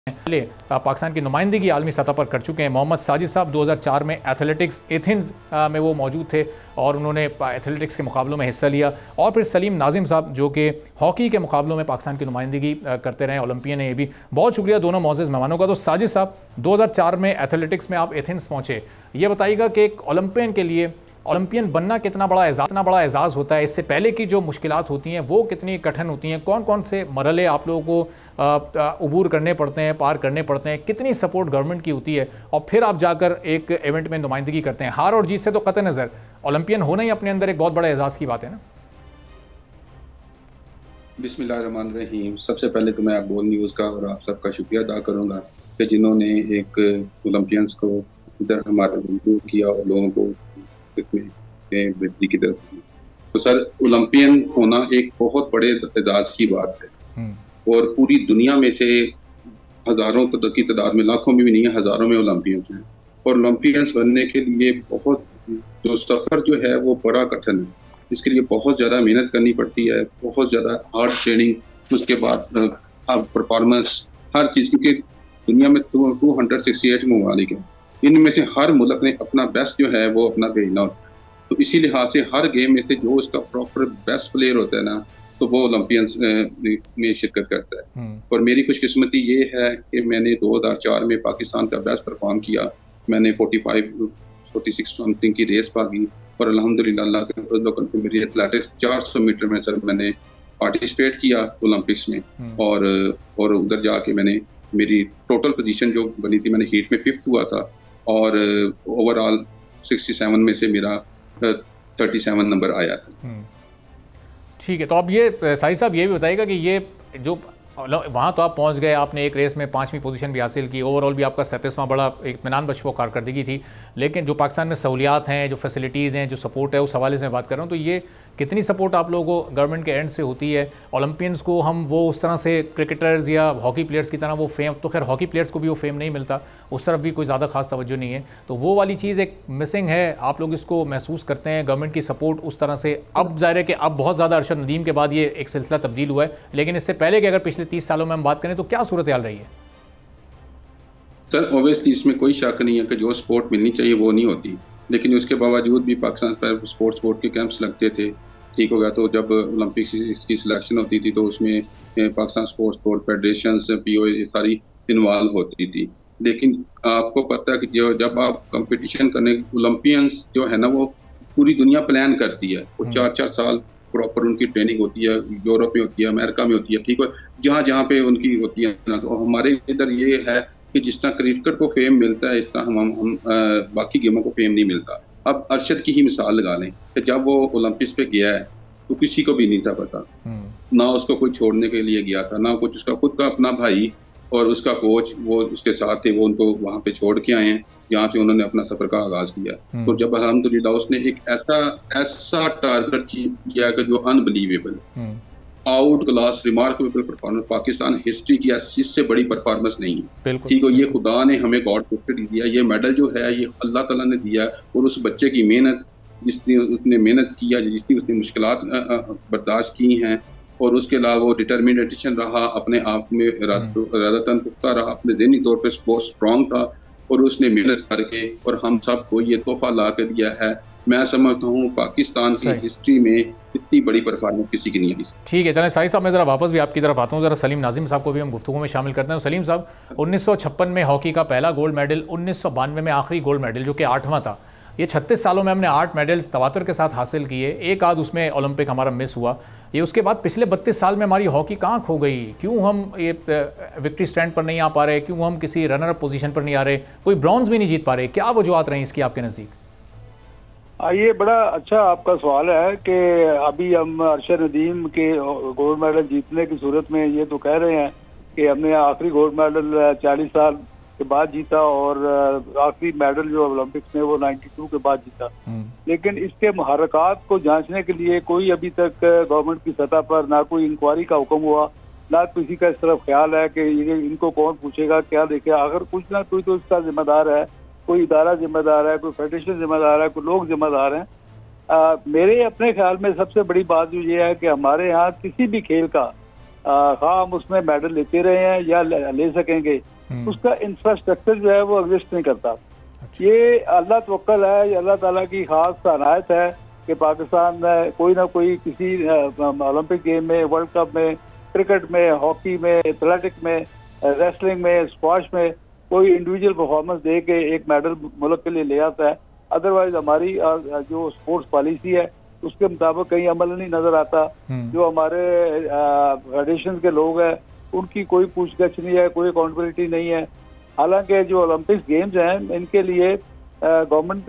पहले पाकिस्तान की नुमाइंदगी आलमी सतह पर कर चुके हैं। मोहम्मद साजिद साहब 2004 में एथलेटिक्स एथेंस में वो मौजूद थे और उन्होंने एथलेटिक्स के मुकाबलों में हिस्सा लिया। और फिर सलीम नाजिम साहब जो कि हॉकी के मुकाबलों में पाकिस्तान की नुमाइंदगी करते रहे, ओलंपियन है ये भी। बहुत शुक्रिया दोनों मोअज़्ज़ज़ मेहमानों का। तो साजिद साहब 2004 में एथलेटिक्स में आप एथेंस पहुँचे, ये बताइएगा कि एक ओलंपियन के लिए ओलंपियन बनना कितना बड़ा एजाज़ होता है, इससे पहले की जो मुश्किलात होती हैं वो कितनी कठिन होती हैं, कौन कौन से मरहले आप लोगों को अबूर करने पड़ते हैं, पार करने पड़ते हैं, कितनी सपोर्ट गवर्नमेंट की होती है, और फिर आप जाकर एक इवेंट में नुमाइंदगी करते हैं। हार और जीत से तो कतई नज़र ओलंपियन होना ही अपने अंदर एक बहुत बड़ा एजाज़ की बात है ना। बिस्मिल्लाहिर्रहमानिर्रहीम। सबसे पहले तो मैं आप बोल न्यूज़ का और आप सबका शुक्रिया अदा करूँगा कि जिन्होंने एक ओलंपियंस को इधर हमारे किया और लोगों को वृद्धि की तरफ। तो सर, ओलंपियन होना एक बहुत बड़े एजाज की बात है और पूरी दुनिया में से हजारों की तादाद में, लाखों में भी नहीं है, हजारों में ओलंपियंस हैं। और ओलंपियंस बनने के लिए बहुत जो सफर जो है वो बड़ा कठिन है। इसके लिए बहुत ज्यादा मेहनत करनी पड़ती है, बहुत ज्यादा हार्ड ट्रेनिंग, उसके बाद परफॉर्मेंस, हर चीज, क्योंकि दुनिया में 268 ममालिक हैं, इनमें से हर मुल्क ने अपना बेस्ट जो है वो अपना भेजना होता है। तो इसी लिहाज से हर गेम में से जो उसका प्रॉपर बेस्ट प्लेयर होता है ना, तो वो ओलंपियंस में शिरकत करता है। और मेरी खुशकिस्मती ये है कि मैंने 2004 में पाकिस्तान का बेस्ट परफॉर्म किया। मैंने 46 समथिंग की रेस भागी और अल्हम्दुलिल्लाह के मेरी एथलेटिक्स 400 मीटर में सर मैंने पार्टिसिपेट किया ओलंपिक्स में। और उधर जाके मैंने, मेरी टोटल पोजीशन जो बनी थी, मैंने हीट में 5th हुआ था और ओवरऑल 67 में से मेरा 37 नंबर आया था। ठीक है, तो अब ये साहिद साहब ये भी बताइएगा कि ये जो वहाँ तो आप पहुँच गए, आपने एक रेस में 5वीं पोजीशन भी हासिल की, ओवरऑल भी आपका 37वां बड़ा इत्मीनान बख्श वो कारकर्दगी थी। लेकिन जो पाकिस्तान में सहूलियात हैं, जो फैसिलिटीज़ हैं, जो सपोर्ट है, उस हवाले से मैं बात कर रहा हूँ। तो ये कितनी सपोर्ट आप लोगों को गवर्नमेंट के एंड से होती है? ओलंपियंस को हम वो उस तरह से क्रिकेटर्स या हॉकी प्लेयर्स की तरह वो फेम, तो खैर हॉकी प्लेयर्स को भी वो फेम नहीं मिलता, उस तरफ भी कोई ज़्यादा खास तवज्जो नहीं है, तो वो वाली चीज़ एक मिसिंग है। आप लोग इसको महसूस करते हैं, गवर्नमेंट की सपोर्ट उस तरह से? अब ज़ाहिर है कि अब बहुत ज़्यादा अरशद नदीम के बाद ये एक सिलसिला तब्दील हुआ है, लेकिन इससे पहले कि अगर पिछले 30 सालों में हम बात करें तो क्या सूरत हाल रही है? सर ओबियसली इसमें कोई शक नहीं है कि जो स्पोर्ट मिलनी चाहिए वो नहीं होती, लेकिन उसके बावजूद भी पाकिस्तान पर स्पोर्ट के कैंप्स लगते थे। ठीक हो गया, तो जब ओलंपिक्स की सिलेक्शन होती थी तो उसमें पाकिस्तान स्पोर्ट फेडरेशन, PO ये सारी इन्वॉल्व होती थी। लेकिन आपको पता है कि जब आप कंपटीशन करने, ओलंपियंस जो है ना वो पूरी दुनिया प्लान करती है, वो 4-4 साल प्रॉपर उनकी ट्रेनिंग होती है, यूरोप में होती है, अमेरिका में होती है, ठीक है, जहाँ जहाँ पे उनकी होती है ना। तो हमारे इधर ये है कि जिस तरह क्रिकेट को फेम मिलता है, इस तरह हम बाकी गेमों को फेम नहीं मिलता। अब अरशद की ही मिसाल लगा लें कि जब वो ओलंपिक्स पे गया है तो किसी को भी नहीं था पता, ना उसको कोई छोड़ने के लिए गया था, ना कुछ, उसका खुद का अपना भाई और उसका कोच वो उसके साथ थे, वो उनको वहां पे छोड़ के आए हैं जहाँ से उन्होंने अपना सफर का आगाज किया। तो जब अल्हम्दुलिल्लाह उसने एक ऐसा टारगेट किया कि जो unbelievable, out class, remarkable performance, Pakistan history की इससे बड़ी परफॉर्मेंस नहीं है। ठीक है, ये खुदा ने हमें गॉड गिफ्टेड दिया, ये मेडल जो है ये अल्लाह ताला ने दिया, और उस बच्चे की मेहनत, जिसने उसने मेहनत किया, जिसने उसने मुश्किलात बर्दाश्त की हैं, और उसके अलावा वो डिटर्मिनेशन रहा, अपने आप में इरादतन पुख्ता रहा, अपने ज़हनी तौर पर बहुत स्ट्रॉन्ग था, और उसने मेहनत करके और हम सबको ये तोहफा ला के दिया है। मैं समझता हूँ पाकिस्तान की हिस्ट्री में इतनी बड़ी परफॉर्मेंस किसी की नहीं आई। ठीक है, चलें साहिद साहब, मैं ज़रा वापस भी आपकी तरफ आता हूँ। ज़रा सलीम नाजिम साहब को भी हम गुफ्तगू में शामिल करते हैं। सलीम साहब, 1956 में हॉकी का पहला गोल्ड मेडल, 1992 में आखिरी गोल्ड मेडल जो कि 8वां था। ये 36 सालों में हमने 8 मेडल्स तवातुर के साथ हासिल किए, एक आध उसमें ओलंपिक हमारा मिस हुआ। ये उसके बाद पिछले 32 साल में हमारी हॉकी कहाँ खो गई? क्यों हम ये विक्ट्री स्टैंड पर नहीं आ पा रहे? क्यों हम किसी रनर अप पोजीशन पर नहीं आ रहे? कोई ब्रॉन्ज भी नहीं जीत पा रहे? क्या वजूहत रही इसकी आपके नज़दीक? ये बड़ा अच्छा आपका सवाल है कि अभी हम अरशद नदीम के गोल्ड मेडल जीतने की सूरत में ये तो कह रहे हैं कि हमने आखिरी गोल्ड मेडल 40 साल के बाद जीता, और आखिरी मेडल जो ओलंपिक्स में वो 92 के बाद जीता। लेकिन इसके मुहर्रकात को जांचने के लिए कोई अभी तक गवर्नमेंट की सतह पर ना कोई इंक्वायरी का हुक्म हुआ, ना किसी का इस तरफ ख्याल है कि इनको कौन पूछेगा, क्या देखेगा। अगर कुछ ना कोई तो इसका जिम्मेदार है, कोई इदारा जिम्मेदार है, कोई फेडरेशन जिम्मेदार है, कोई लोग जिम्मेदार हैं। मेरे अपने ख्याल में सबसे बड़ी बात जो ये है कि हमारे यहाँ किसी भी खेल का हाँ हम उसमें मेडल लेते रहे हैं या ले सकेंगे, उसका इंफ्रास्ट्रक्चर जो है वो एग्जिस्ट नहीं करता। ये अल्लाह तवक्कल है, ये अल्लाह ताला की खास अनायत है कि पाकिस्तान कोई ना कोई किसी ओलंपिक गेम में, वर्ल्ड कप में, क्रिकेट में, हॉकी में, एथलेटिक में, रेसलिंग में, स्क्वाश में कोई इंडिविजुअल परफॉर्मेंस दे के एक मेडल मुल्क के लिए ले आता है। अदरवाइज हमारी जो स्पोर्ट्स पॉलिसी है उसके मुताबिक कहीं अमल नहीं नजर आता। जो हमारे फेडरेशन के लोग हैं उनकी कोई पूछगछ नहीं है, कोई अकाउंटेबिलिटी नहीं है। हालांकि जो ओलंपिक्स गेम्स हैं इनके लिए government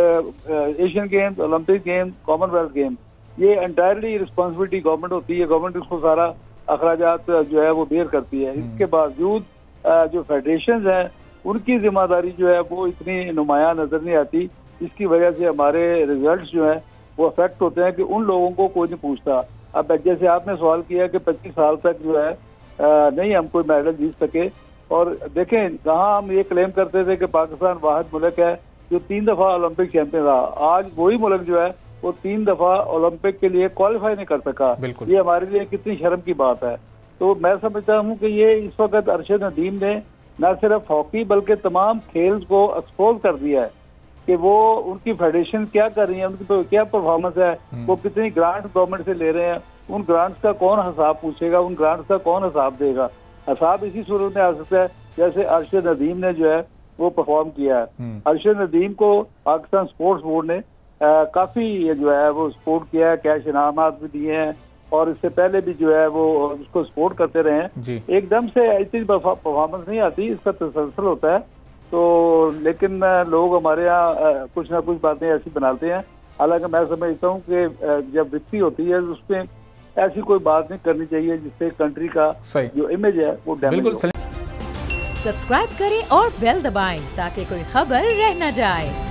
Asian games, Olympic games, Commonwealth game, ये एंटायरली रिस्पॉन्सिबिलिटी गवर्नमेंट होती है। गवर्नमेंट उसको सारा अखराजात जो है वो बेयर करती है। इसके बावजूद जो फेडरेशन हैं उनकी जिम्मेदारी जो है वो इतनी नुमायां नजर नहीं आती, जिसकी वजह से हमारे रिजल्ट्स जो हैं वो अफेक्ट होते हैं कि उन लोगों को कोई नहीं पूछता। अब जैसे आपने सवाल किया कि 25 साल तक जो है नहीं हम कोई मेडल जीत सके, और देखें कहाँ हम ये क्लेम करते थे कि पाकिस्तान वाहिद मुल्क है जो 3 दफा ओलंपिक चैंपियन रहा। आज वही मुल्क जो है वो 3 दफा ओलंपिक के लिए क्वालिफाई नहीं कर सका। ये हमारे लिए कितनी शर्म की बात है। तो मैं समझता हूँ कि ये इस वक्त अरशद नदीम ने न सिर्फ हॉकी बल्कि तमाम खेल को एक्सपोज कर दिया है कि वो उनकी फेडरेशन क्या कर रही है, उनकी तो क्या परफॉर्मेंस है, वो कितनी ग्रांट गवर्नमेंट से ले रहे हैं, उन ग्रांट्स का कौन हिसाब पूछेगा, उन ग्रांट्स का कौन हिसाब देगा। हिसाब इसी सूरत में आ सकता है जैसे अरशद नदीम ने जो है वो परफॉर्म किया है। अरशद नदीम को पाकिस्तान स्पोर्ट्स बोर्ड ने काफी जो है वो सपोर्ट किया है, कैश इनामात भी दिए हैं, और इससे पहले भी जो है वो उसको सपोर्ट करते रहे हैं। एकदम से इतनी परफॉर्मेंस नहीं आती, इसका तसलसल होता है। तो लेकिन लोग हमारे यहाँ कुछ ना कुछ बातें ऐसी बनाते हैं। हालांकि मैं समझता हूँ कि जब विक्ट्री होती है उसमें ऐसी कोई बात नहीं करनी चाहिए जिससे कंट्री का जो इमेज है वो डैमेज हो। सब्सक्राइब करें और बेल दबाएं ताकि कोई खबर रह न जाए।